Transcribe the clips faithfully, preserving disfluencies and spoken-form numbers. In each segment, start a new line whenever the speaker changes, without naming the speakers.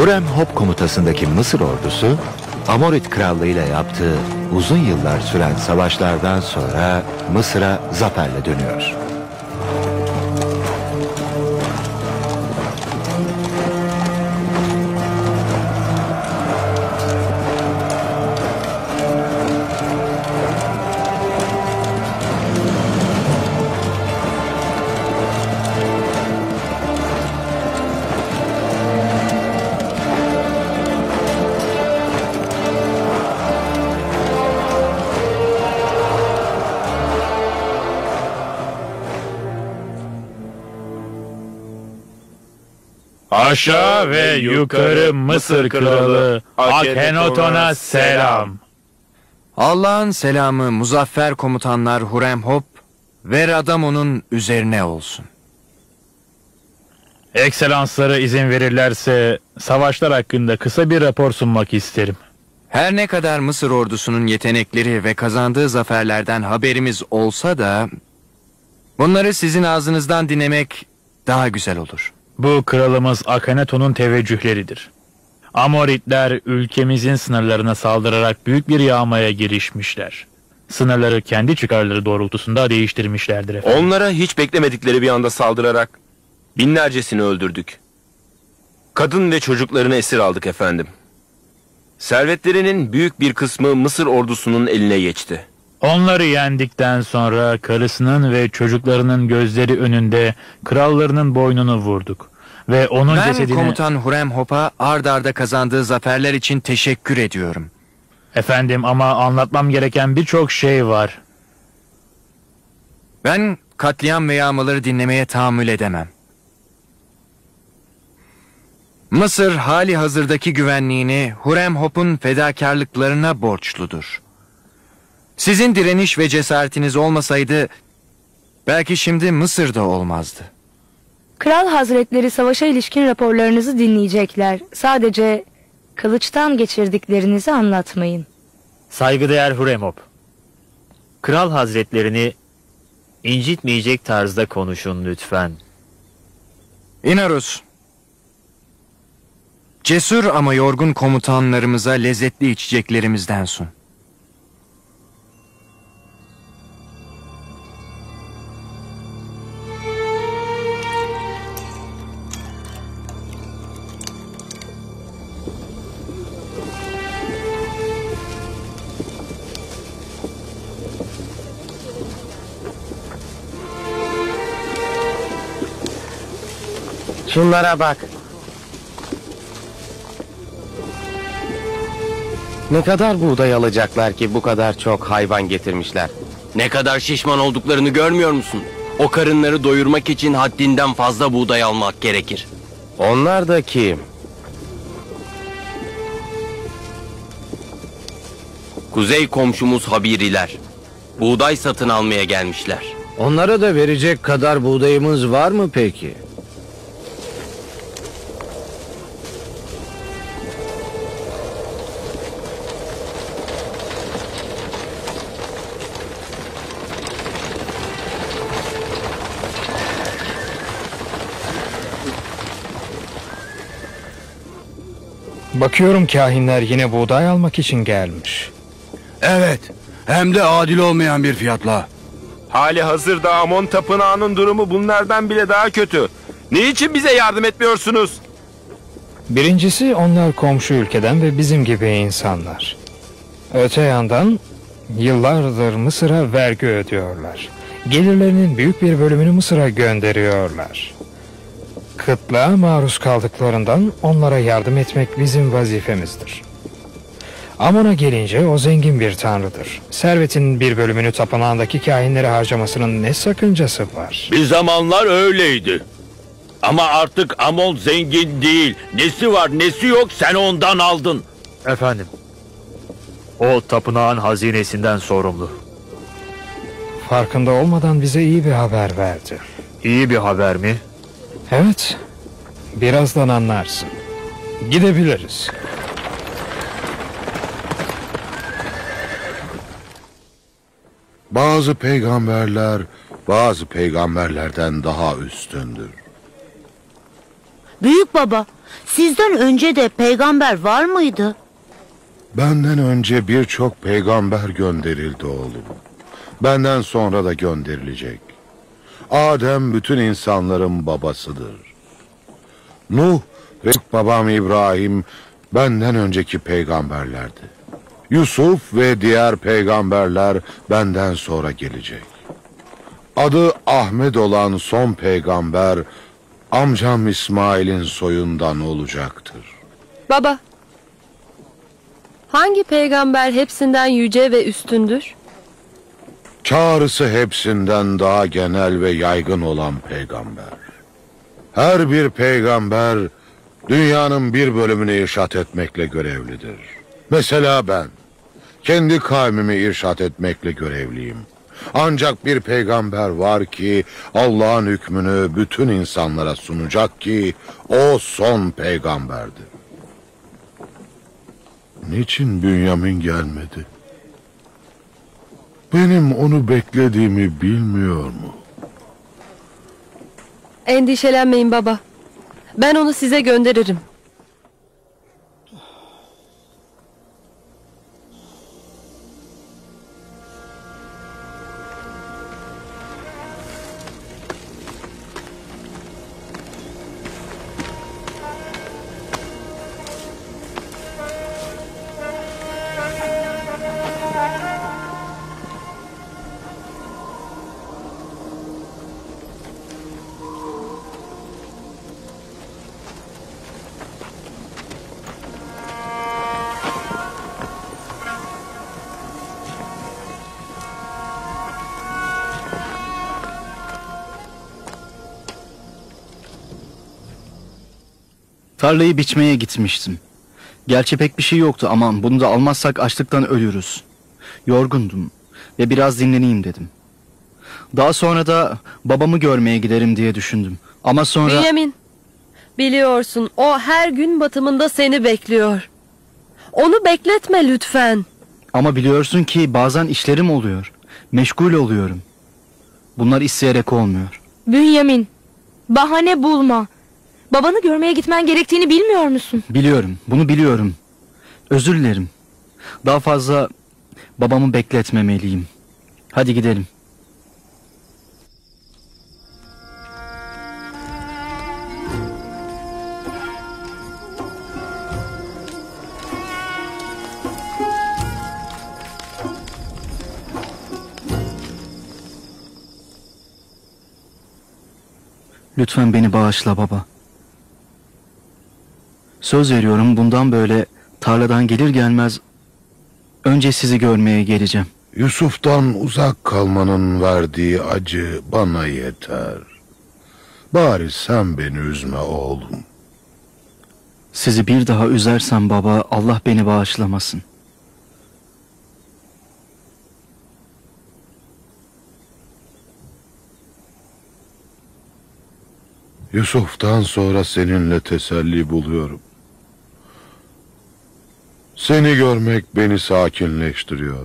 Hurem-Hop komutasındaki Mısır ordusu, Amorit Krallığı ile yaptığı uzun yıllar süren savaşlardan sonra Mısır'a zaferle dönüyor.
Aşağı ve yukarı Mısır kralı Akhenaton'a selam.
Allah'ın selamı muzaffer komutanlar Hurem-Hop ve Radamon'un üzerine olsun.
Ekselansları izin verirlerse savaşlar hakkında kısa bir rapor sunmak isterim.
Her ne kadar Mısır ordusunun yetenekleri ve kazandığı zaferlerden haberimiz olsa da bunları sizin ağzınızdan dinlemek daha güzel olur.
Bu kralımız Akhenaton'un teveccühleridir. Amoritler ülkemizin sınırlarına saldırarak büyük bir yağmaya girişmişler. Sınırları kendi çıkarları doğrultusunda değiştirmişlerdir efendim.
Onlara hiç beklemedikleri bir anda saldırarak binlercesini öldürdük. Kadın ve çocuklarını esir aldık efendim. Servetlerinin büyük bir kısmı Mısır ordusunun eline geçti.
Onları yendikten sonra karısının ve çocuklarının gözleri önünde krallarının boynunu vurduk. Ve onun
ben
cesedini...
komutan Hurem-Hop'a ard arda kazandığı zaferler için teşekkür ediyorum.
Efendim ama anlatmam gereken birçok şey var.
Ben katliam ve yağmaları dinlemeye tahammül edemem. Mısır hali hazırdaki güvenliğini Hurem-Hop'un fedakarlıklarına borçludur. Sizin direniş ve cesaretiniz olmasaydı belki şimdi Mısır'da olmazdı.
Kral Hazretleri savaşa ilişkin raporlarınızı dinleyecekler. Sadece kılıçtan geçirdiklerinizi anlatmayın.
Saygıdeğer Hurem-Hop, Kral Hazretlerini incitmeyecek tarzda konuşun lütfen.
İnarus, cesur ama yorgun komutanlarımıza lezzetli içeceklerimizden sun.
Şunlara bak. Ne kadar buğday alacaklar ki bu kadar çok hayvan getirmişler?
Ne kadar şişman olduklarını görmüyor musun? O karınları doyurmak için haddinden fazla buğday almak gerekir.
Onlar da kim?
Kuzey komşumuz Habiriler. Buğday satın almaya gelmişler.
Onlara da verecek kadar buğdayımız var mı peki?
Bakıyorum kahinler yine buğday almak için gelmiş.
Evet, hem de adil olmayan bir fiyatla.
Hali hazırda Amon tapınağının durumu bunlardan bile daha kötü. Niçin bize yardım etmiyorsunuz?
Birincisi onlar komşu ülkeden ve bizim gibi insanlar. Öte yandan yıllardır Mısır'a vergi ödüyorlar. Gelirlerinin büyük bir bölümünü Mısır'a gönderiyorlar. Kıtlığa maruz kaldıklarından onlara yardım etmek bizim vazifemizdir. Amon'a gelince o zengin bir tanrıdır. Servetinin bir bölümünü tapınağındaki kahinlere harcamasının ne sakıncası var?
Bir zamanlar öyleydi. Ama artık Amon zengin değil. Nesi var nesi yok sen ondan aldın.
Efendim, o tapınağın hazinesinden sorumlu.
Farkında olmadan bize iyi bir haber verdi.
İyi bir haber mi?
Evet, birazdan anlarsın. Gidebiliriz.
Bazı peygamberler bazı peygamberlerden daha üstündür. Büyük baba, sizden önce de peygamber var mıydı?
Benden önce birçok peygamber gönderildi oğlum. Benden sonra da gönderilecek. Adem bütün insanların babasıdır. Nuh ve babam İbrahim benden önceki peygamberlerdi. Yusuf ve diğer peygamberler benden sonra gelecek. Adı Ahmet olan son peygamber amcam İsmail'in soyundan olacaktır.
Baba, hangi peygamber hepsinden yüce ve üstündür?
Çağrısı hepsinden daha genel ve yaygın olan peygamber. Her bir peygamber dünyanın bir bölümünü irşat etmekle görevlidir. Mesela ben kendi kavmimi irşat etmekle görevliyim. Ancak bir peygamber var ki Allah'ın hükmünü bütün insanlara sunacak ki o son peygamberdir. Niçin Bünyamin gelmedi? Benim onu beklediğimi bilmiyor mu?
Endişelenmeyin baba. Ben onu size gönderirim.
Tarlayı biçmeye gitmiştim. Gerçi pek bir şey yoktu ama bunu da almazsak açlıktan ölürüz. Yorgundum ve biraz dinleneyim dedim. Daha sonra da babamı görmeye giderim diye düşündüm. Ama sonra...
Bünyamin, biliyorsun o her gün batımında seni bekliyor. Onu bekletme lütfen.
Ama biliyorsun ki bazen işlerim oluyor. Meşgul oluyorum. Bunlar isteyerek olmuyor.
Bünyamin, bahane bulma. Babanı görmeye gitmen gerektiğini bilmiyor musun?
Biliyorum, bunu biliyorum. Özür dilerim. Daha fazla babamı bekletmemeliyim. Hadi gidelim. Lütfen beni bağışla baba. Söz veriyorum bundan böyle tarladan gelir gelmez önce sizi görmeye geleceğim.
Yusuf'tan uzak kalmanın verdiği acı bana yeter. Bari sen beni üzme oğlum.
Sizi bir daha üzersem baba Allah beni bağışlamasın.
Yusuf'tan sonra seninle teselli buluyorum. Seni görmek beni sakinleştiriyor.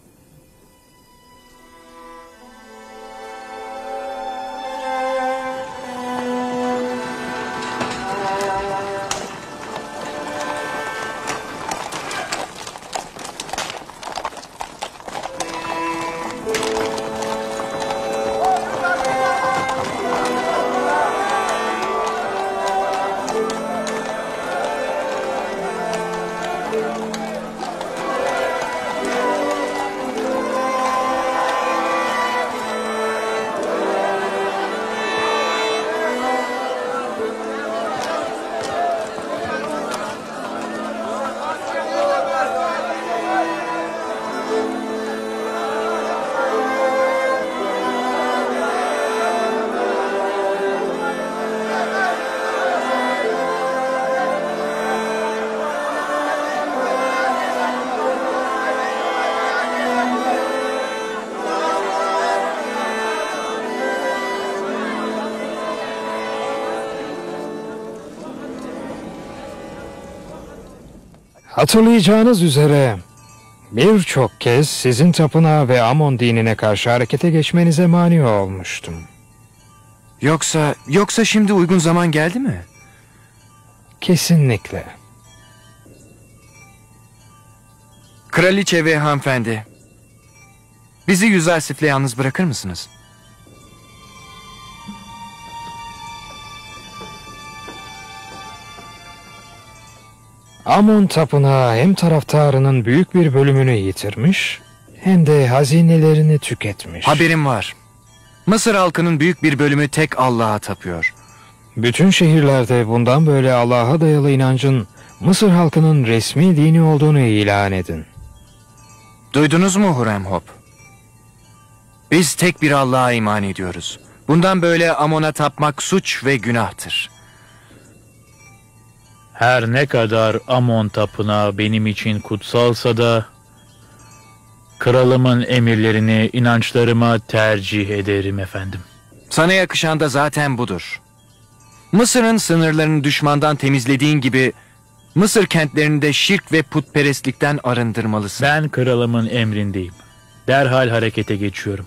Hatırlayacağınız üzere birçok kez sizin tapınağa ve Amon dinine karşı harekete geçmenize mani olmuştum.
Yoksa, yoksa şimdi uygun zaman geldi mi?
Kesinlikle.
Kraliçe ve hanımefendi, bizi Yüzarsif'le yalnız bırakır mısınız?
Amon tapınağı hem taraftarının büyük bir bölümünü yitirmiş hem de hazinelerini tüketmiş.
Haberim var. Mısır halkının büyük bir bölümü tek Allah'a tapıyor.
Bütün şehirlerde bundan böyle Allah'a dayalı inancın Mısır halkının resmi dini olduğunu ilan edin.
Duydunuz mu Huremhop? Biz tek bir Allah'a iman ediyoruz. Bundan böyle Amon'a tapmak suç ve günahtır.
Her ne kadar Amon tapınağı benim için kutsalsa da kralımın emirlerini inançlarıma tercih ederim efendim.
Sana yakışan da zaten budur. Mısır'ın sınırlarını düşmandan temizlediğin gibi Mısır kentlerini de şirk ve putperestlikten arındırmalısın.
Ben kralımın emrindeyim. Derhal harekete geçiyorum.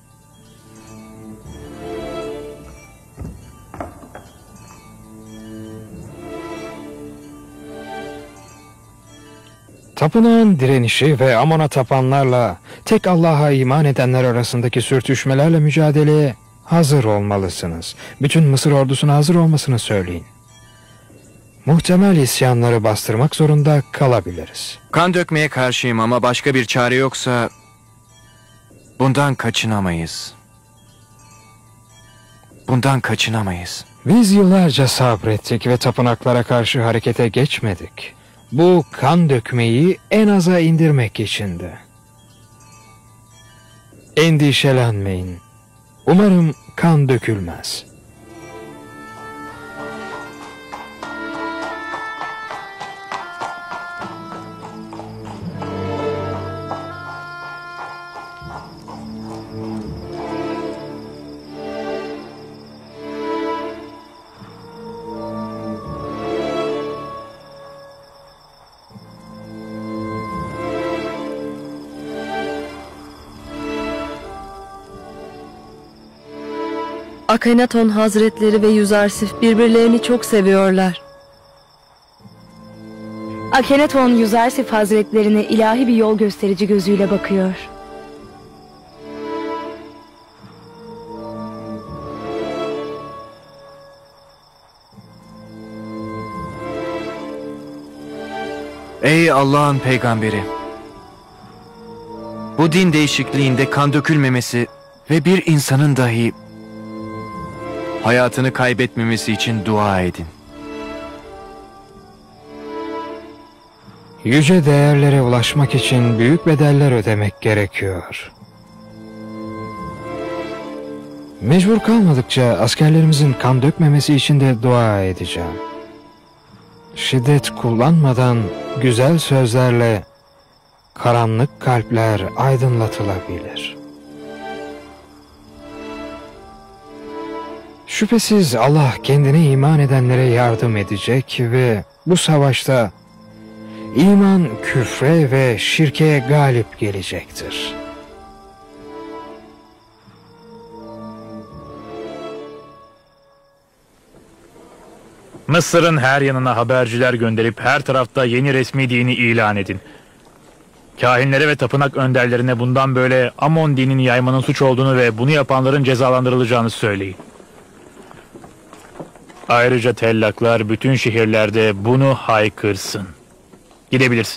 Tapınağın direnişi ve Amon'a tapanlarla tek Allah'a iman edenler arasındaki sürtüşmelerle mücadeleye hazır olmalısınız. Bütün Mısır ordusuna hazır olmasını söyleyin. Muhtemel isyanları bastırmak zorunda kalabiliriz.
Kan dökmeye karşıyım ama başka bir çare yoksa bundan kaçınamayız. Bundan kaçınamayız.
Biz yıllarca sabrettik ve tapınaklara karşı harekete geçmedik. Bu kan dökmeyi en aza indirmek içindi. Endişelenmeyin. Umarım kan dökülmez.
Akhenaton Hazretleri ve Yüzarsif birbirlerini çok seviyorlar.
Akhenaton Yüzarsif Hazretlerine ilahi bir yol gösterici gözüyle bakıyor.
Ey Allah'ın peygamberi! Bu din değişikliğinde kan dökülmemesi ve bir insanın dahi hayatını kaybetmemesi için dua edin.
Yüce değerlere ulaşmak için büyük bedeller ödemek gerekiyor. Mecbur kalmadıkça askerlerimizin kan dökmemesi için de dua edeceğim. Şiddet kullanmadan güzel sözlerle karanlık kalpler aydınlatılabilir. Şüphesiz Allah kendine iman edenlere yardım edecek ve bu savaşta iman küfre ve şirke galip gelecektir.
Mısır'ın her yanına haberciler gönderip her tarafta yeni resmi dini ilan edin. Kahinlere ve tapınak önderlerine bundan böyle Amon dinini yaymanın suç olduğunu ve bunu yapanların cezalandırılacağını söyleyin. Ayrıca tellaklar bütün şehirlerde bunu haykırsın. Gidebilirsin.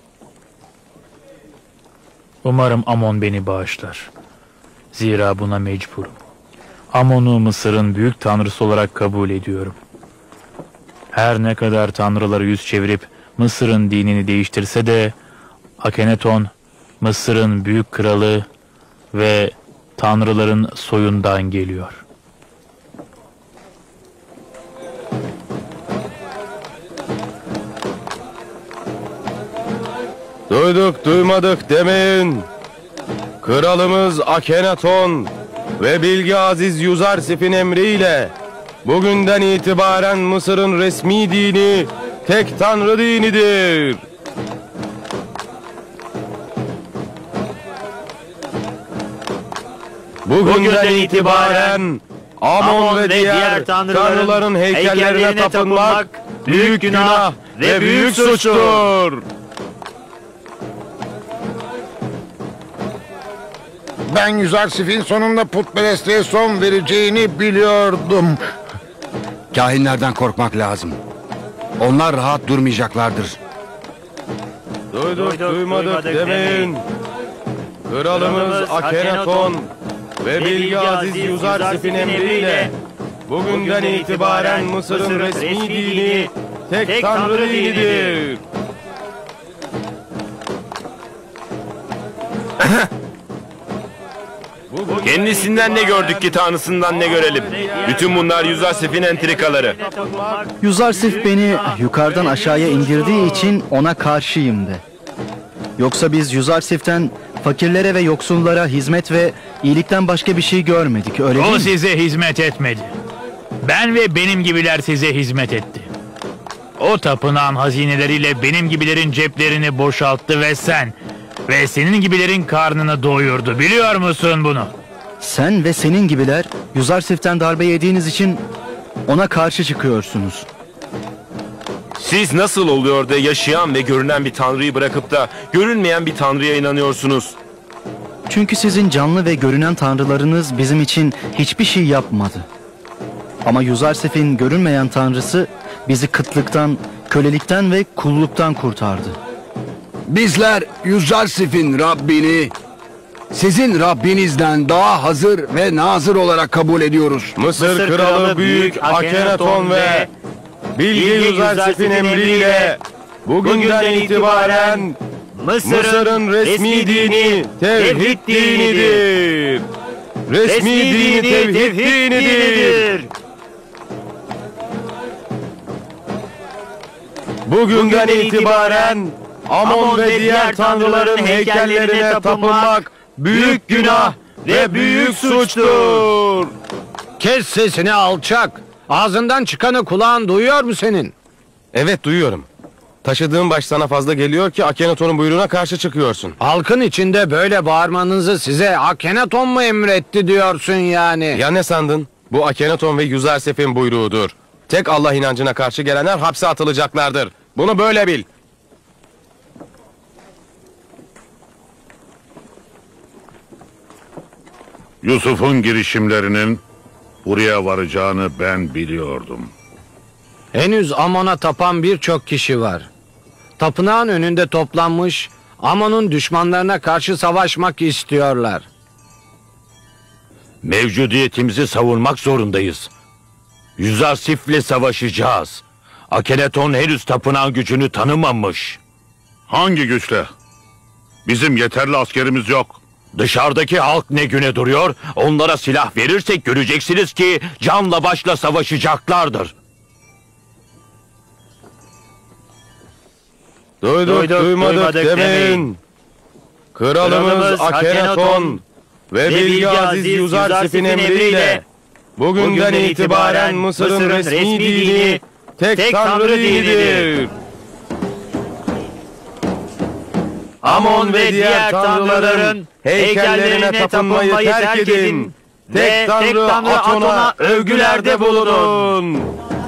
Umarım Amon beni bağışlar. Zira buna mecburum. Amon'u Mısır'ın büyük tanrısı olarak kabul ediyorum. Her ne kadar tanrıları yüz çevirip Mısır'ın dinini değiştirse de Akhenaton Mısır'ın büyük kralı ve tanrıların soyundan geliyor.
Duyduk duymadık demeyin. Kralımız Akhenaton ve Bilge Aziz Yüzarsif'in emriyle bugünden itibaren Mısır'ın resmi dini tek tanrı dinidir. Bugünden, Bugünden itibaren Amon, Amon ve diğer, diğer tanrıların, tanrıların heykellerine, heykellerine tapınmak
büyük günah ve büyük suçtur.
Ben Yüzarsif'in sonunda putperestliğe son vereceğini biliyordum.
Kahinlerden korkmak lazım. Onlar rahat durmayacaklardır.
Duyduk, duymadık demeyin. Kralımız Akhenaton ve Bilge Aziz Yüzarsif'in emriyle bugünden itibaren Mısır'ın resmi dini tek tanrı dinidir.
Kendisinden ne gördük ki tanrısından ne görelim? Bütün bunlar Yüzarsif'in entrikaları.
Yüzarsif beni yukarıdan aşağıya indirdiği için ona karşıyım de. Yoksa biz Yüzarsif'ten fakirlere ve yoksullara hizmet ve iyilikten başka bir şey görmedik, öyle değil
O
mi?
size hizmet etmedi. Ben ve benim gibiler size hizmet etti. O tapınağın hazineleriyle benim gibilerin ceplerini boşalttı ve sen ve senin gibilerin karnını doyurdu. Biliyor musun bunu?
Sen ve senin gibiler Yüzarsif'ten darbe yediğiniz için ona karşı çıkıyorsunuz.
Siz nasıl oluyor da yaşayan ve görünen bir tanrıyı bırakıp da görünmeyen bir tanrıya inanıyorsunuz?
Çünkü sizin canlı ve görünen tanrılarınız bizim için hiçbir şey yapmadı. Ama Yüzarsif'in görünmeyen tanrısı bizi kıtlıktan, kölelikten ve kulluktan kurtardı.
Bizler Yüzarsif'in Rabbini sizin Rabbinizden daha hazır ve nazır olarak kabul ediyoruz.
Mısır, Mısır Kralı Büyük Akhenaton ve Bilge Yüzarsif'in emriyle bugünden itibaren Mısır'ın resmi dini tevhid dinidir. Resmi dini tevhid dinidir. Bugünden itibaren Amon ve diğer tanrıların heykellerine tapınmak büyük günah ve büyük suçtur.
Kes sesini alçak. Ağzından çıkanı kulağın duyuyor mu senin?
Evet, duyuyorum. Taşıdığın baş sana fazla geliyor ki Akhenaton'un buyruğuna karşı çıkıyorsun.
Halkın içinde böyle bağırmanızı size Akhenaton mu emretti diyorsun yani?
Ya ne sandın? Bu Akhenaton ve Yüzarsif'in buyruğudur. Tek Allah inancına karşı gelenler hapse atılacaklardır. Bunu böyle bil.
Yusuf'un girişimlerinin buraya varacağını ben biliyordum.
Henüz Amon'a tapan birçok kişi var. Tapınağın önünde toplanmış, Amon'un düşmanlarına karşı savaşmak istiyorlar.
Mevcudiyetimizi savunmak zorundayız. Yüzarsif'le savaşacağız. Akhenaton henüz tapınağın gücünü tanımamış.
Hangi güçle? Bizim yeterli askerimiz yok.
Dışarıdaki halk ne güne duruyor? Onlara silah verirsek göreceksiniz ki canla başla savaşacaklardır.
Duyduk,
Duyduk,
duymadık,
duymadık
demeyin.
demeyin.
Kralımız
Kralımız
Akhenaton
Akhenaton
ve Bilge Aziz Yüzarsif'in emriyle bugünden itibaren Mısır'ın resmi dini tek tanrı dinidir. Amon ve diğer tanrıların heykellerine tapınmayı terk edin. Tek tanrı Aton'a övgülerde bulunun.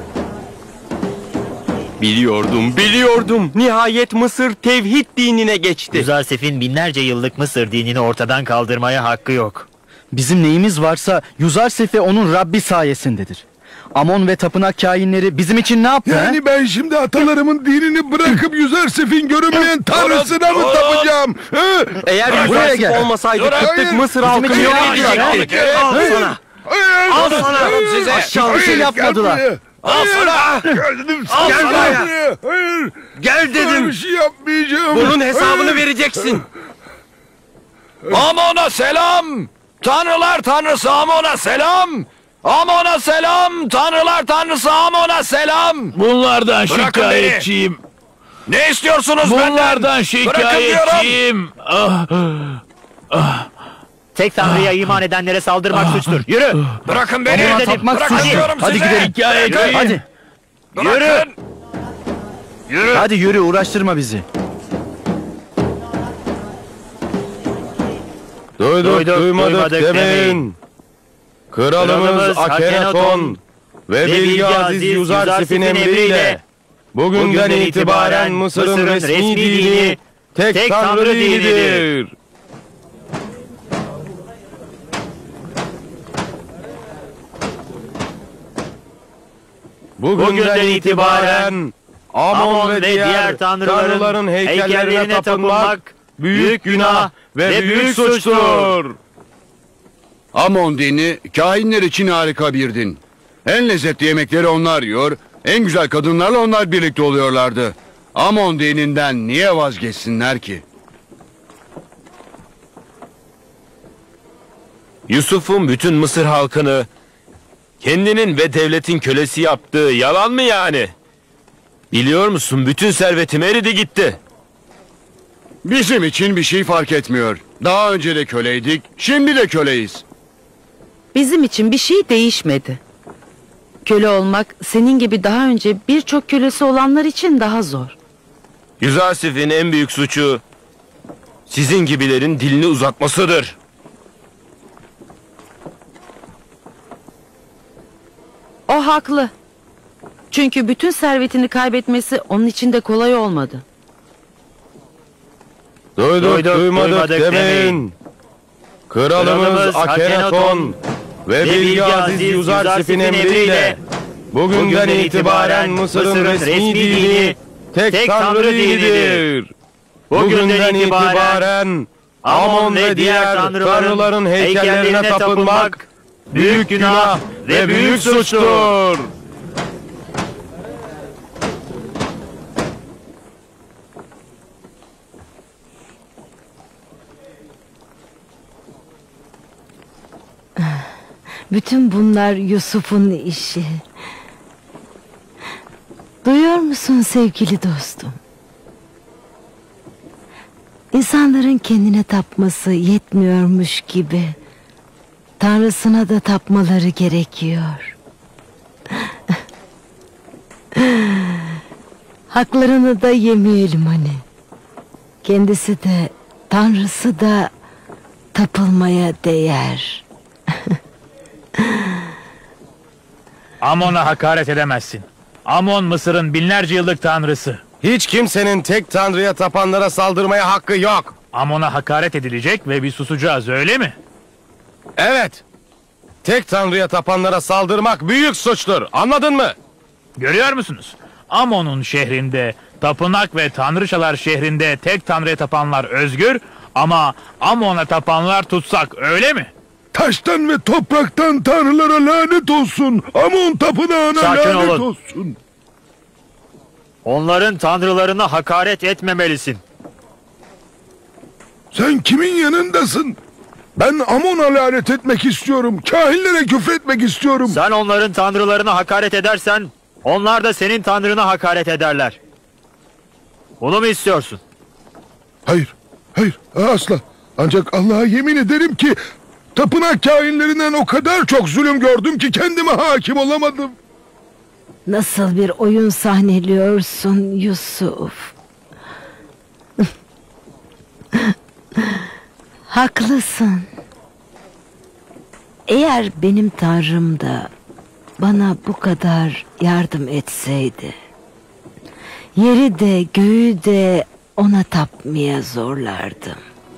Biliyordum, biliyordum. Nihayet Mısır tevhid dinine geçti.
Yüzarsif'in binlerce yıllık Mısır dinini ortadan kaldırmaya hakkı yok.
Bizim neyimiz varsa Yüzarsif ve onun Rabbi sayesindedir. Amon ve tapınak kainleri bizim için ne yaptı?
Yani
he?
ben şimdi atalarımın dinini bırakıp Yüzarsif'in görünmeyen tanrısına mı tapacağım? He?
Eğer
Buraya
Yüzarsif
gel.
olmasaydı
Hayır.
kıtlık Mısır
Bizim
halkını
için
yok
ne
edecekti.
yapacak?
Al
Hayır.
sana.
Hayır,
Al sana.
hayır,
Size
hayır,
aşağı bir şey
hayır,
yapmadılar.
gel buraya.
Al sana.
Geldim,
Al
gel
sana.
buraya. Hayır.
Gel
Böyle
dedim.
bir şey yapmayacağım.
Bunun hesabını
Hayır.
vereceksin.
Amon'a selam! Tanrılar tanrısı Amon'a selam! Amon'a selam! Tanrılar tanrısı Amon'a selam!
Bunlardan
Bırakın
şikayetçiyim.
Ne istiyorsunuz benden?
Bunlardan
Bırakın diyorum!
şikayetçiyim. Ah, ah.
Tek Tanrı'ya iman edenlere saldırmak suçtur. Yürü!
Bırakın beni!
Amona tapmak
Bırakın
suçtur.
diyorum
Hadi
size!
gidelim.
Şikayetçiyim.
Hadi.
Bırakın!
Yürü.
Hadi yürü, uğraştırma bizi.
Duyduk,
Duyduk,
duymadık,
duymadık
demeyin.
demeyin.
Kralımız
Kralımız
Akhenaton
Akhenaton
ve Bilge Aziz Yüzarsif'in emriyle
Bugünden itibaren Mısır'ın resmi dini tek Tanrı dinidir. Bugünden itibaren Amon ve diğer tanrıların heykellerine tapınmak büyük günah ve büyük suçtur.
Amon dini kahinler için harika bir din. En lezzetli yemekleri onlar yiyor, en güzel kadınlarla onlar birlikte oluyorlardı. Amon dininden niye vazgeçsinler ki?
Yusuf'un bütün Mısır halkını kendinin ve devletin kölesi yaptığı yalan mı yani? Biliyor musun, bütün servetim eridi gitti.
Bizim için bir şey fark etmiyor. Daha önce de köleydik, şimdi de köleyiz.
Bizim için bir şey değişmedi. Köle olmak senin gibi daha önce birçok kölesi olanlar için daha zor.
Yüzarsif'in en büyük suçu sizin gibilerin dilini uzatmasıdır.
O haklı. Çünkü bütün servetini kaybetmesi onun için de kolay olmadı.
Duyduk,
Duyduk
duymadık,
duymadık
demeyin.
demeyin.
Kralımız
Kralımız
Akhenaton
Akhenaton
ve Bilge Aziz Yüzarsif'in emriyle bugünden itibaren Mısır'ın resmi dini tek Tanrı dinidir. Bugünden itibaren Amon ve diğer tanrıların heykellerine tapınmak büyük günah ve büyük suçtur.
Bütün bunlar Yusuf'un işi. Duyuyor musun sevgili dostum? İnsanların kendine tapması yetmiyormuş gibi Tanrısına da tapmaları gerekiyor. Haklarını da yemeyelim hani. Kendisi de Tanrısı da tapılmaya değer.
Amon'a hakaret edemezsin. Amon Mısır'ın binlerce yıllık tanrısı.
Hiç kimsenin tek tanrıya tapanlara saldırmaya hakkı yok.
Amon'a hakaret edilecek ve biz susacağız, öyle mi?
Evet. Tek tanrıya tapanlara saldırmak büyük suçtur. Anladın mı?
Görüyor musunuz? Amon'un şehrinde, tapınak ve tanrıçalar şehrinde tek tanrıya tapanlar özgür ama Amon'a tapanlar tutsak, öyle mi?
Taştan ve topraktan tanrılara lanet olsun. Amon tapınağına
Sakin
lanet
olun.
olsun.
Onların tanrılarına hakaret etmemelisin.
Sen kimin yanındasın? Ben Amon'a lanet etmek istiyorum. Kahinlere küfretmek istiyorum.
Sen onların tanrılarına hakaret edersen onlar da senin tanrına hakaret ederler. Bunu mu istiyorsun?
Hayır, hayır, asla. Ancak Allah'a yemin ederim ki tapınak kahinlerinden o kadar çok zulüm gördüm ki kendime hakim olamadım.
Nasıl bir oyun sahneliyorsun Yusuf? Haklısın. Eğer benim Tanrım da bana bu kadar yardım etseydi, yeri de göğü de ona tapmaya zorlardım.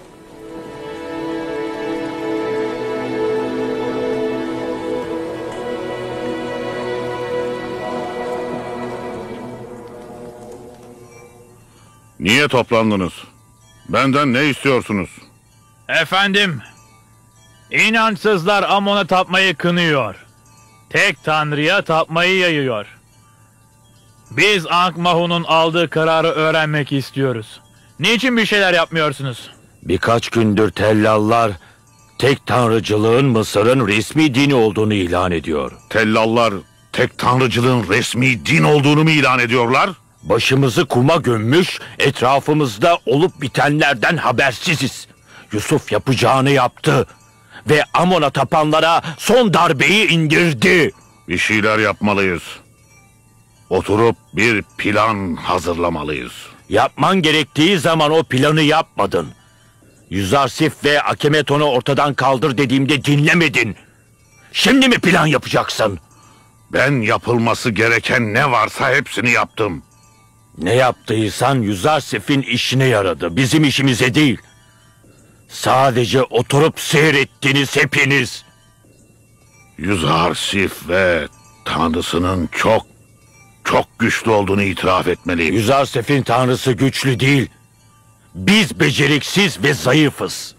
Niye toplandınız? Benden ne istiyorsunuz?
Efendim, inançsızlar Amon'a tapmayı kınıyor. Tek tanrıya tapmayı yayıyor. Biz Ankh-Mahon'un aldığı kararı öğrenmek istiyoruz. Niçin bir şeyler yapmıyorsunuz?
Birkaç gündür tellallar tek tanrıcılığın Mısır'ın resmi dini olduğunu ilan ediyor.
Tellallar tek tanrıcılığın resmi din olduğunu mu ilan ediyorlar?
Başımızı kuma gömmüş, etrafımızda olup bitenlerden habersiziz. Yusuf yapacağını yaptı ve Amon'a tapanlara son darbeyi indirdi.
Bir şeyler yapmalıyız. Oturup bir plan hazırlamalıyız.
Yapman gerektiği zaman o planı yapmadın. Yüzarsif ve Akhenaton'u ortadan kaldır dediğimde dinlemedin. Şimdi mi plan yapacaksın?
Ben yapılması gereken ne varsa hepsini yaptım.
Ne yaptıysan Yüzarsif'in işine yaradı. Bizim işimize değil. Sadece oturup seyrettiniz hepiniz.
Yüzarsif ve tanrısının çok çok güçlü olduğunu itiraf etmeliyim.
Yüzarsif'in tanrısı güçlü değil. Biz beceriksiz ve zayıfız.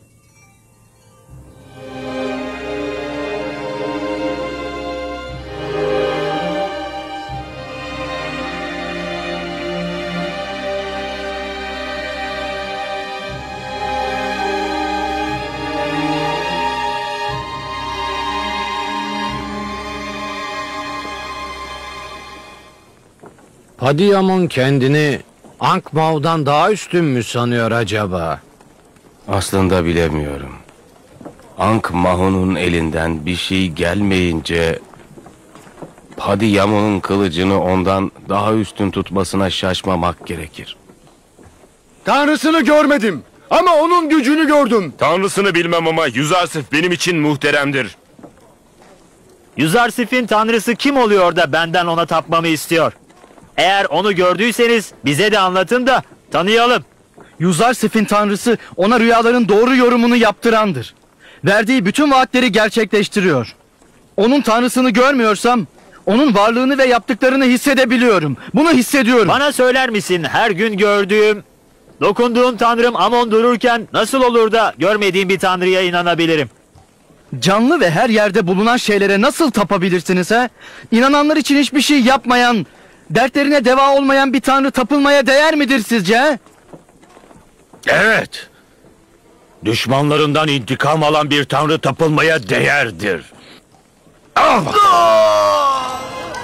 Padiyamon kendini Ankh-Mah'dan daha üstün mü sanıyor acaba?
Aslında bilemiyorum. Ankh-Mah'un elinden bir şey gelmeyince Padiyamon'un kılıcını ondan daha üstün tutmasına şaşmamak gerekir.
Tanrısını görmedim ama onun gücünü gördüm.
Tanrısını bilmem ama Yüzarsif benim için muhteremdir.
Yüzarsif'in tanrısı kim oluyor da benden ona tapmamı istiyor? Eğer onu gördüyseniz bize de anlatın da tanıyalım.
Yüzarsif'in tanrısı ona rüyaların doğru yorumunu yaptırandır. Verdiği bütün vaatleri gerçekleştiriyor. Onun tanrısını görmüyorsam onun varlığını ve yaptıklarını hissedebiliyorum. Bunu hissediyorum.
Bana söyler misin, her gün gördüğüm, dokunduğum tanrım Amon dururken nasıl olur da görmediğim bir tanrıya inanabilirim?
Canlı ve her yerde bulunan şeylere nasıl tapabilirsiniz ha? İnananlar için hiçbir şey yapmayan, dertlerine deva olmayan bir tanrı tapılmaya değer midir sizce? He?
Evet. Düşmanlarından intikam alan bir tanrı tapılmaya değerdir. Al bakalım.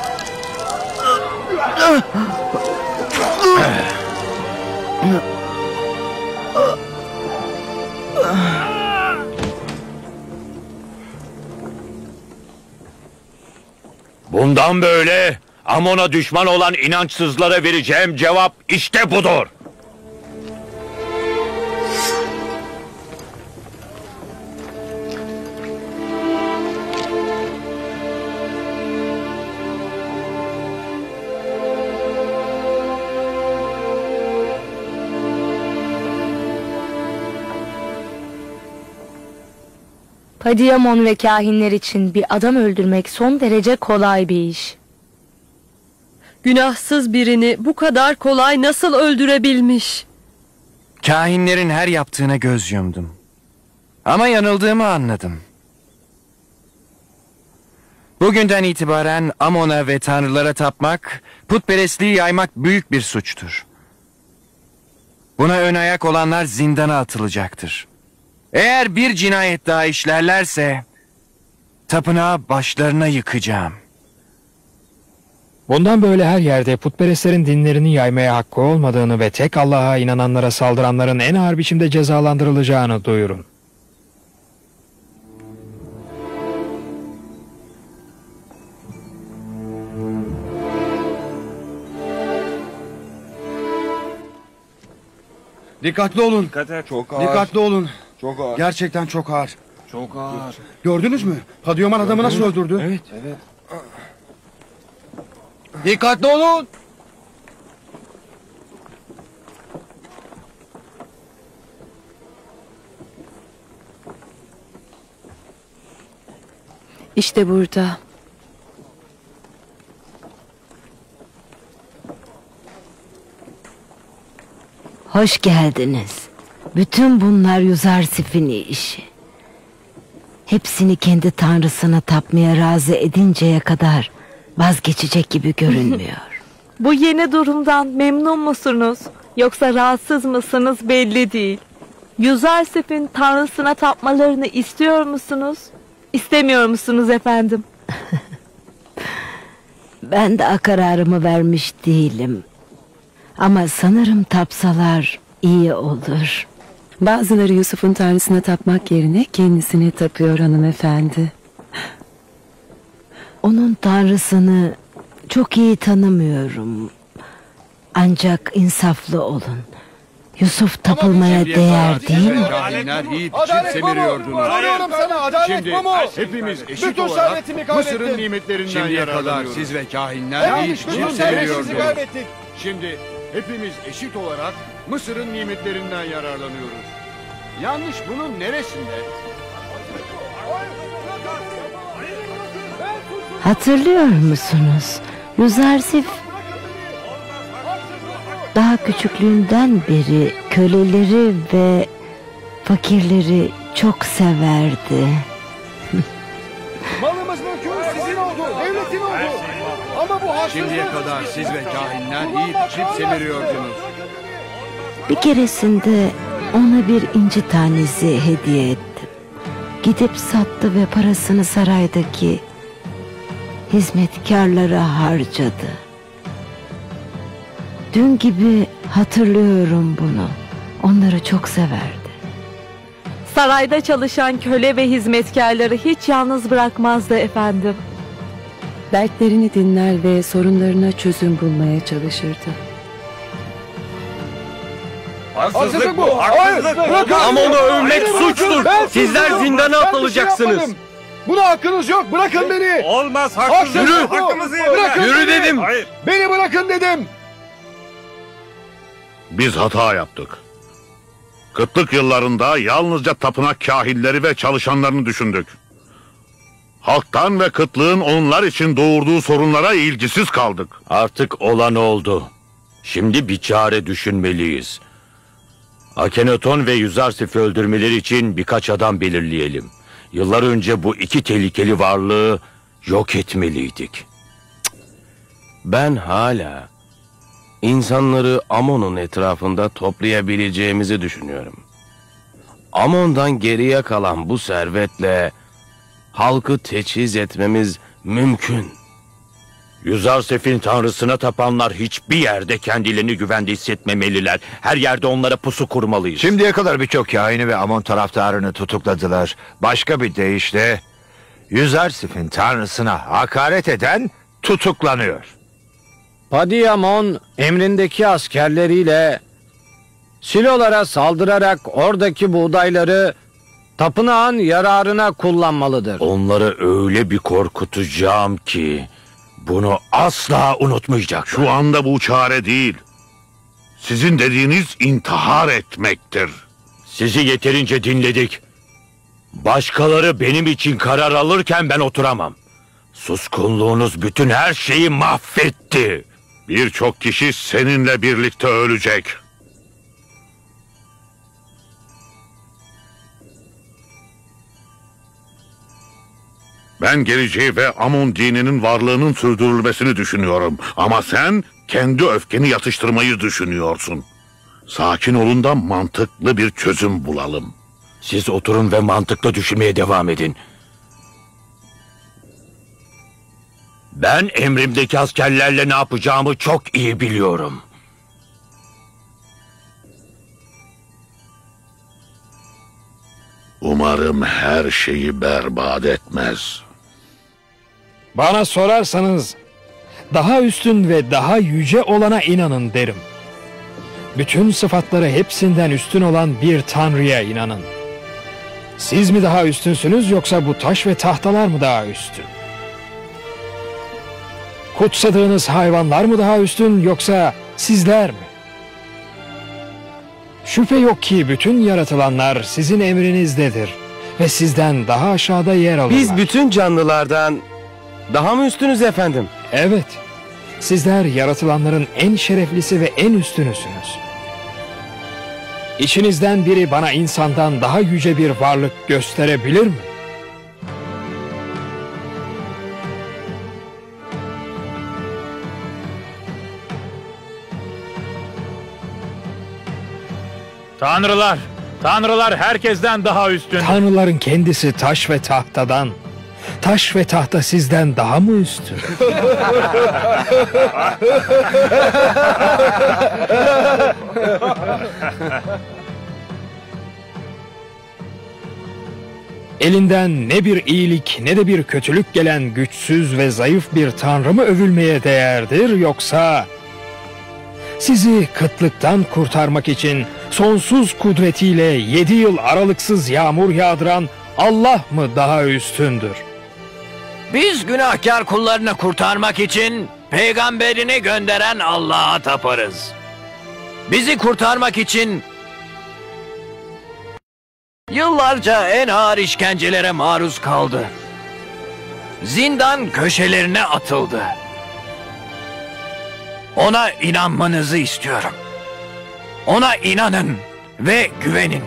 Bundan böyle Amon'a düşman olan inançsızlara vereceğim cevap işte budur.
Padiyamon ve kahinler için bir adam öldürmek son derece kolay bir iş.
Günahsız birini bu kadar kolay nasıl öldürebilmiş?
Kahinlerin her yaptığına göz yumdum. Ama yanıldığımı anladım. Bugünden itibaren Amon'a ve tanrılara tapmak, putperestliği yaymak büyük bir suçtur. Buna ön ayak olanlar zindana atılacaktır. Eğer bir cinayet daha işlerlerse tapınağı başlarına yıkacağım.
Bundan böyle her yerde putperestlerin dinlerini yaymaya hakkı olmadığını ve tek Allah'a inananlara saldıranların en ağır biçimde cezalandırılacağını duyurun.
Dikkatli olun.
Dikkat et. Çok ağır.
Dikkatli olun.
Çok ağır.
Gerçekten çok ağır.
Çok ağır.
Gördünüz mü? Padiyamon adamı nasıl öldürdü?
Evet. Evet.
Dikkatli olun.
İşte burada.
Hoş geldiniz. Bütün bunlar Yüzarsif'in işi. Hepsini kendi tanrısına tapmaya razı edinceye kadar vazgeçecek gibi görünmüyor.
Bu yeni durumdan memnun musunuz? Yoksa rahatsız mısınız belli değil. Yüzarsif'in tanrısına tapmalarını istiyor musunuz? İstemiyor musunuz efendim?
Ben daha kararımı vermiş değilim. Ama sanırım tapsalar iyi olur.
Bazıları Yusuf'un tanrısına tapmak yerine kendisine tapıyor hanımefendi.
Onun tanrısını çok iyi tanımıyorum. Ancak insaflı olun. Yusuf tapılmaya değer değil mi?
Kahinler yiyip içip semiriyordunuz.
Soruyorum sana, adalet
Şimdi
bu mu?
hepimiz eşit
Bütün
olarak
servetimi kaybettim.
Mısır'ın nimetlerinden
Şimdiye
yararlanıyoruz.
kadar
siz ve kahinler yiyip
Yanlış,
içip
bütün
semiriyordunuz.
servetimizi kaybettik.
Şimdi Hepimiz eşit olarak Mısır'ın nimetlerinden yararlanıyoruz. Yanlış bunun neresinde?
Hatırlıyor musunuz? Yuzarsif daha küçüklüğünden beri köleleri ve fakirleri çok severdi.
Malımız mülkümüz sizin oldu, devletin oldu. Ama bu haksızlık. Şimdiye kadar siz ve kahinler yiyip içip semiriyordunuz.
Bir keresinde ona bir inci tanesi hediye ettim. Gidip sattı ve parasını saraydaki hizmetkarlara harcadı. Dün gibi hatırlıyorum bunu. Onları çok severdi.
Sarayda çalışan köle ve hizmetkarları hiç yalnız bırakmazdı efendim.
Dertlerini dinler ve sorunlarına çözüm bulmaya çalışırdı.
Haksızlık bu. Haksızlık.
Ama onu övmek suçtur. Sizler zindana atılacaksınız.
Buna hakkınız yok. Bırakın beni.
Olmaz
haksızlık.
Yürü.
Hakkımızı bırakın.
Yürü dedim.
Hayır.
Beni bırakın dedim.
Biz hata yaptık. Kıtlık yıllarında yalnızca tapınak kahinleri ve çalışanlarını düşündük. Halktan ve kıtlığın onlar için doğurduğu sorunlara ilgisiz kaldık.
Artık olan oldu. Şimdi bir çare düşünmeliyiz. Akhenaton ve Yuzarsif'i öldürmeleri için birkaç adam belirleyelim. Yıllar önce bu iki tehlikeli varlığı yok etmeliydik.
Ben hala insanları Amon'un etrafında toplayabileceğimizi düşünüyorum. Amon'dan geriye kalan bu servetle halkı teçhiz etmemiz mümkün.
Yuzarsif'in tanrısına tapanlar hiçbir yerde kendilerini güvende hissetmemeliler. Her yerde onlara pusu kurmalıyız.
Şimdiye kadar birçok kahini ve Amon taraftarını tutukladılar. Başka bir deyişle Yuzarsif'in tanrısına hakaret eden tutuklanıyor.
Padiyamon emrindeki askerleriyle silolara saldırarak oradaki buğdayları tapınağın yararına kullanmalıdır.
Onları öyle bir korkutacağım ki bunu asla unutmayacak.
Şu anda bu çare değil. Sizin dediğiniz intihar etmektir.
Sizi yeterince dinledik. Başkaları benim için karar alırken ben oturamam. Suskunluğunuz bütün her şeyi mahvetti.
Birçok kişi seninle birlikte ölecek. Ben geleceği ve Amon dininin varlığının sürdürülmesini düşünüyorum. Ama sen kendi öfkeni yatıştırmayı düşünüyorsun. Sakin olun da mantıklı bir çözüm bulalım.
Siz oturun ve mantıklı düşünmeye devam edin. Ben emrimdeki askerlerle ne yapacağımı çok iyi biliyorum.
Umarım her şeyi berbat etmez.
Bana sorarsanız daha üstün ve daha yüce olana inanın derim. Bütün sıfatları hepsinden üstün olan bir tanrıya inanın. Siz mi daha üstünsünüz yoksa bu taş ve tahtalar mı daha üstün? Kutsadığınız hayvanlar mı daha üstün yoksa sizler mi? Şüphe yok ki bütün yaratılanlar sizin emrinizdedir ve sizden daha aşağıda yer alırlar.
Biz bütün canlılardan daha mı üstünüz efendim?
Evet, sizler yaratılanların en şereflisi ve en üstünüsünüz. İçinizden biri bana insandan daha yüce bir varlık gösterebilir mi?
Tanrılar, tanrılar herkesten daha üstün.
Tanrıların kendisi taş ve tahtadan. Taş ve tahta sizden daha mı üstün? Elinden ne bir iyilik ne de bir kötülük gelen güçsüz ve zayıf bir tanrı mı övülmeye değerdir yoksa sizi kıtlıktan kurtarmak için sonsuz kudretiyle yedi yıl aralıksız yağmur yağdıran Allah mı daha üstündür?
Biz günahkar kullarını kurtarmak için peygamberini gönderen Allah'a taparız. bizi kurtarmak için yıllarca en ağır işkencelere maruz kaldı. Zindan köşelerine atıldı. Ona inanmanızı istiyorum. Ona inanın ve güvenin.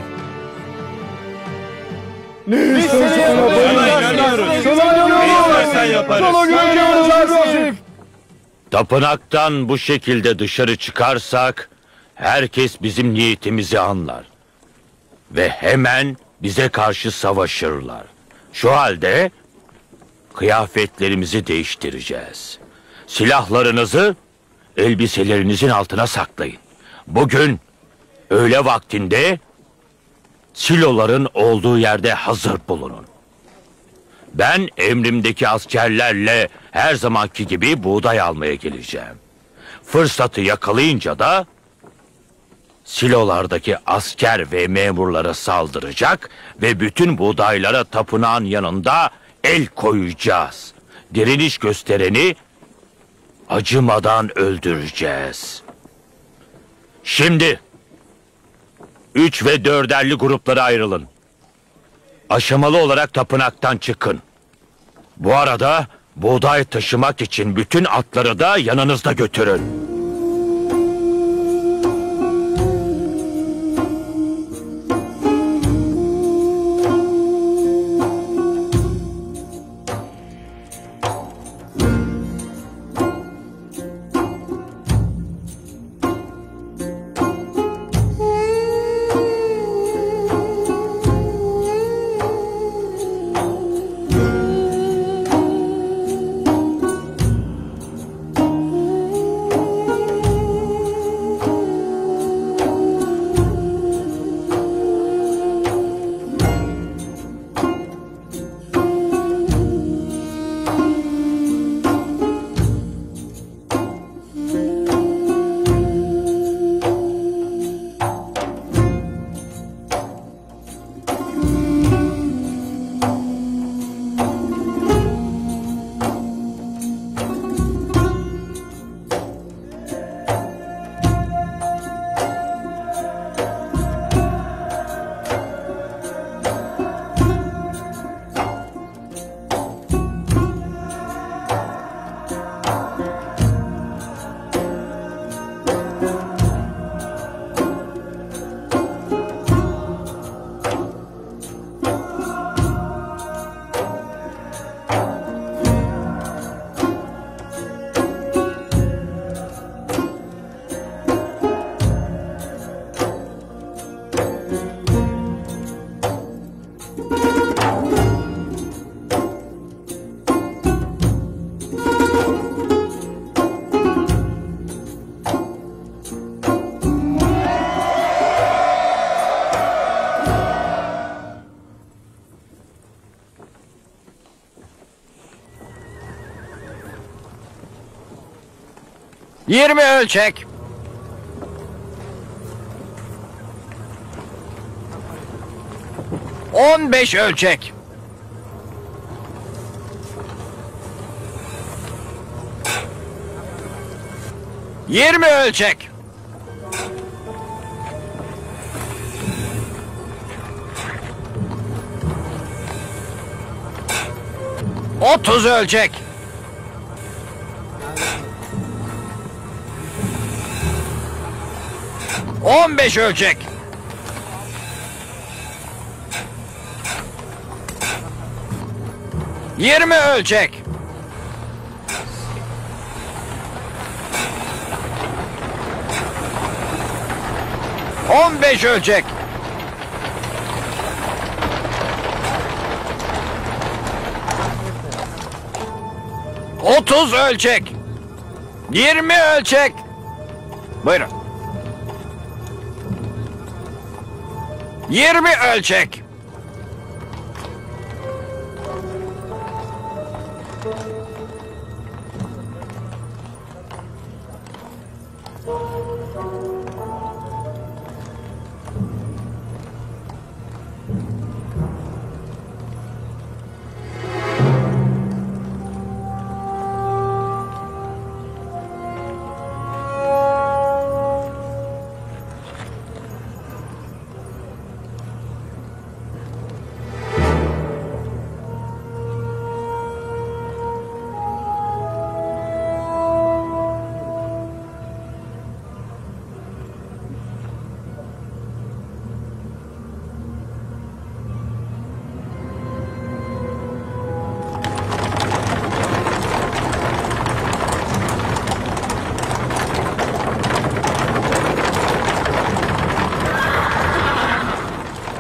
Biz seni yaparız. Sana yaparız.
Tapınaktan bu şekilde dışarı çıkarsak herkes bizim niyetimizi anlar. Ve hemen bize karşı savaşırlar. Şu halde kıyafetlerimizi değiştireceğiz. Silahlarınızı elbiselerinizin altına saklayın. Bugün öğle vaktinde siloların olduğu yerde hazır bulunun. Ben emrimdeki askerlerle her zamanki gibi buğday almaya geleceğim. Fırsatı yakalayınca da silolardaki asker ve memurlara saldıracak ve bütün buğdaylara tapınağın yanında el koyacağız. Direniş göstereni acımadan öldüreceğiz. Şimdi üç ve dörderli gruplara ayrılın. Aşamalı olarak tapınaktan çıkın. Bu arada buğday taşımak için bütün atları da yanınızda götürün.
Yirmi ölçek. On beş ölçek. Yirmi ölçek. Otuz ölçek. On beş ölçek. Yirmi ölçek. On beş ölçek. Otuz ölçek. Yirmi ölçek. Buyurun. Yirmi ölçek.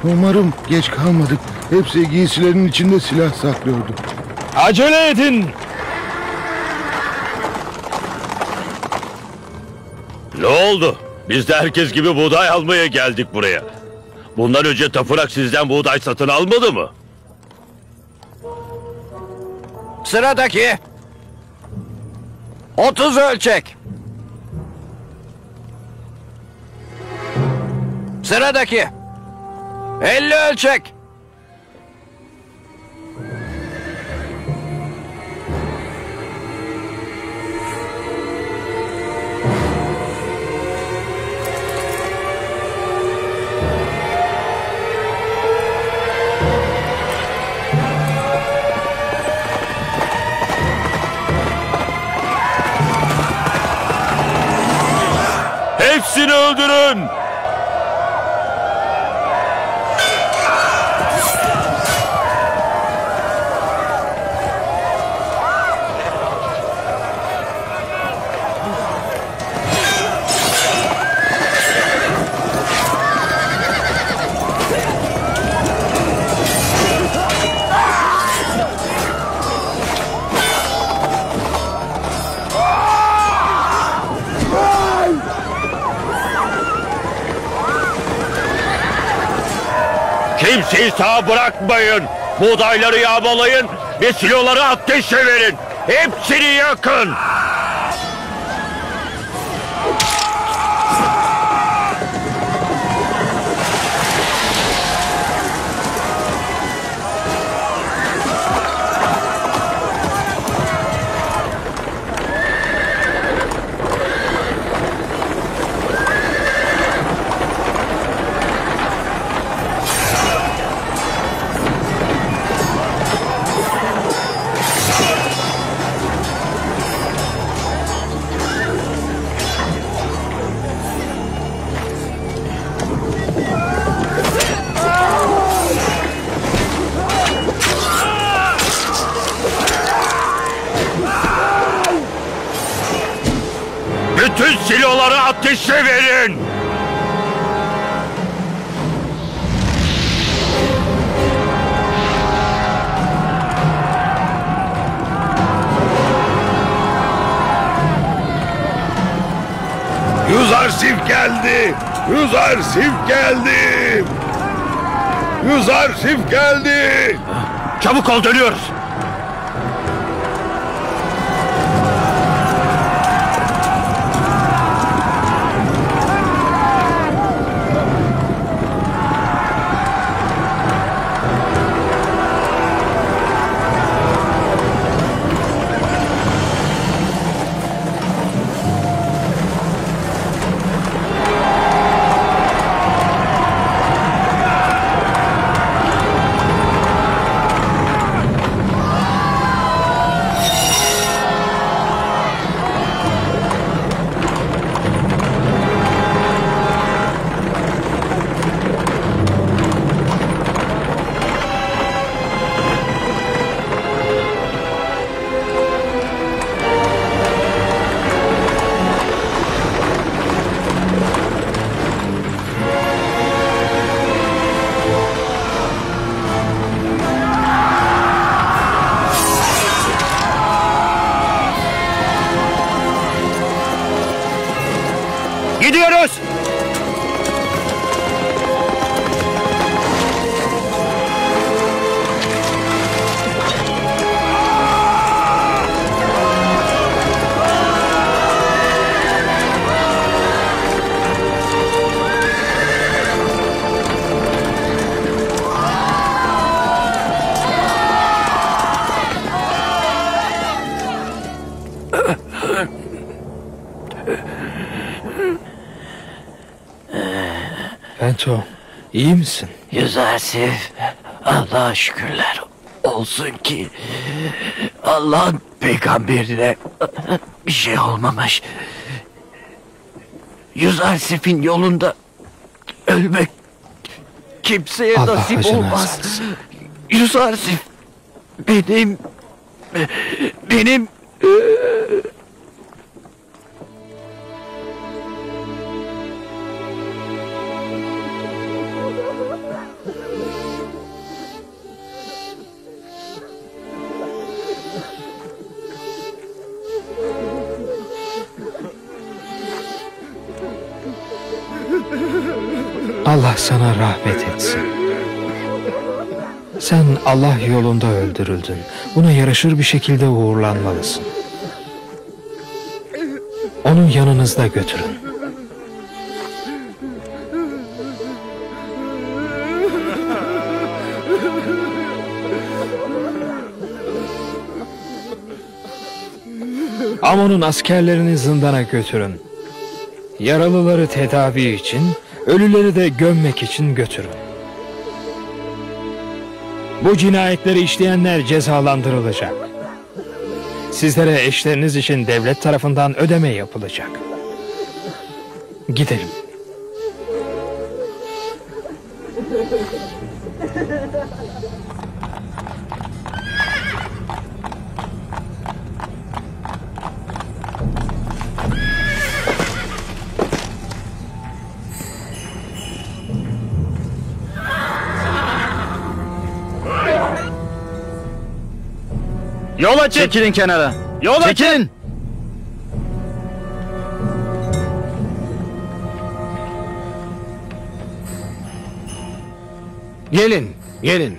Umarım geç kalmadık. Hepsi giysilerinin içinde silah saklıyordu.
Acele edin.
Ne oldu? Biz de herkes gibi buğday almaya geldik buraya. Bundan önce tapınak sizden buğday satın almadı mı?
Sıradaki. otuz ölçek. Sıradaki. elli ölçek.
Hepsini öldürün! Kimseyi sağ bırakmayın. Buğdayları yağmalayın ve siloları ateşe verin. Hepsini yakın. Bütün siloları ateşe verin.
Yüzarsif geldi. Yüzarsif geldi. Yüzarsif geldi.
Çabuk ol, dönüyoruz. Gidiyoruz.
Bento, iyi misin?
Yüzarsif, Allah'a şükürler olsun ki Allah'ın peygamberine bir şey olmamış. Yüzarsif'in yolunda ölmek kimseye
Allah
nasip
acına
olmaz.
alsın.
Yüzarsif benim benim
Allah sana rahmet etsin. Sen Allah yolunda öldürüldün. Buna yaraşır bir şekilde uğurlanmalısın. Onu yanınızda götürün. Amon'un askerlerini zindana götürün. Yaralıları tedavi için, ölüleri de gömmek için götürün. Bu cinayetleri işleyenler cezalandırılacak. Sizlere eşleriniz için devlet tarafından ödeme yapılacak. Gidelim.
Yol açın.
Çekilin kenara.
Yol açın.
Çekilin.
Gelin, gelin.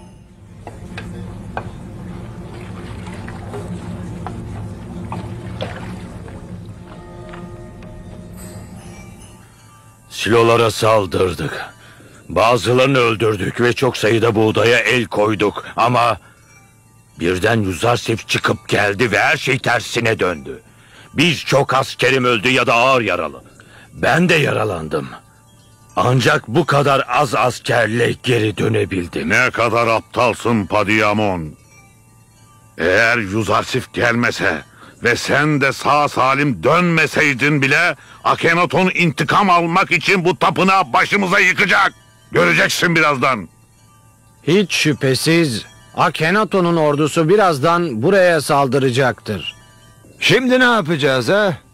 Silolara saldırdık. Bazılarını öldürdük ve çok sayıda buğdaya el koyduk. Ama birden Yuzarsif çıkıp geldi ve her şey tersine döndü. Biz çok askerim öldü ya da ağır yaralı. Ben de yaralandım. Ancak bu kadar az askerle geri dönebildim.
Ne kadar aptalsın Padiyamon. Eğer Yuzarsif gelmese ve sen de sağ salim dönmeseydin bile Akhenaton intikam almak için bu tapınağı başımıza yıkacak. Göreceksin birazdan.
Hiç şüphesiz Akhenaton'un ordusu birazdan buraya saldıracaktır.
Şimdi ne yapacağız ha?